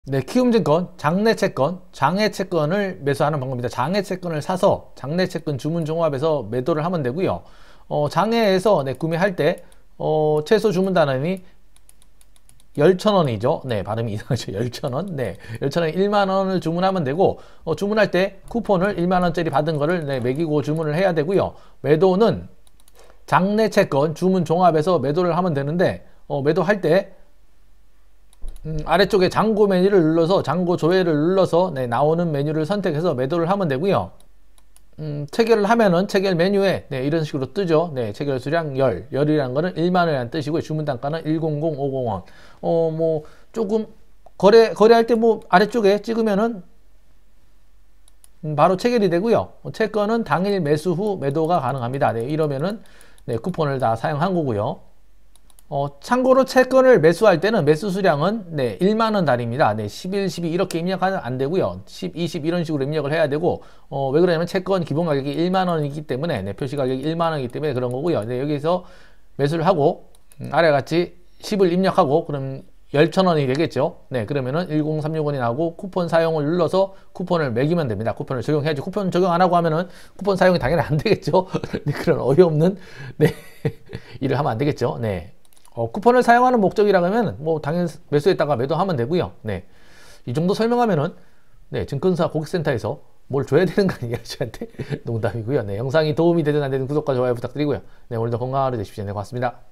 네, 키움증권 장내채권, 장외채권을 매수하는 방법입니다. 장외채권을 사서 장내채권 주문 종합에서 매도를 하면 되고요. 장외에서 구매할 때 최소 주문 단원이 10,000원이죠. 네, 발음이 이상하죠. 10,000원. 네, 10,000원 1만원을 주문하면 되고, 주문할 때 쿠폰을 1만원짜리 받은 거를 매기고 주문을 해야 되고요. 매도는 장내채권 주문 종합에서 매도를 하면 되는데, 매도할 때 아래쪽에 잔고 메뉴를 눌러서 잔고 조회를 눌러서 나오는 메뉴를 선택해서 매도를 하면 되고요. 체결을 하면은 체결 메뉴에 이런 식으로 뜨죠. 체결 수량 10이라는 거는 1만원이라는 뜻이고 주문 단가는 100,500원. 뭐 조금 거래할 때 뭐 아래쪽에 찍으면은 바로 체결이 되고요. 채권은 당일 매수 후 매도가 가능합니다. 이러면은 쿠폰을 다 사용한 거고요. 참고로 채권을 매수할 때는 매수 수량은 1만원 달입니다. 11, 12 이렇게 입력하면 안 되고요. 10, 20 이런 식으로 입력을 해야 되고, 왜 그러냐면 채권 기본 가격이 1만원이기 때문에, 표시 가격이 1만원이기 때문에 그런 거고요. 여기서 매수를 하고, 아래같이 10을 입력하고, 그럼 10,000원이 되겠죠. 그러면은 1036원이 나오고 쿠폰 사용을 눌러서 쿠폰을 매기면 됩니다. 쿠폰을 적용해야지. 쿠폰 적용 안 하고 하면은 쿠폰 사용이 당연히 안 되겠죠. 그런 어이없는, 일을 하면 안 되겠죠. 쿠폰을 사용하는 목적이라고 하면 뭐 당연히 매수했다가 매도하면 되고요. 이 정도 설명하면은 증권사 고객센터에서 뭘 줘야 되는 거 아니야 저한테. 농담이고요. 영상이 도움이 되든 안 되든 구독과 좋아요 부탁드리고요. 오늘도 건강한 하루 되십시오. 고맙습니다.